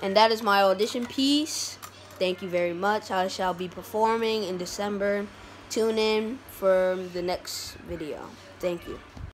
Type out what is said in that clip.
And that is my audition piece. Thank you very much. I shall be performing in December. Tune in for the next video. Thank you.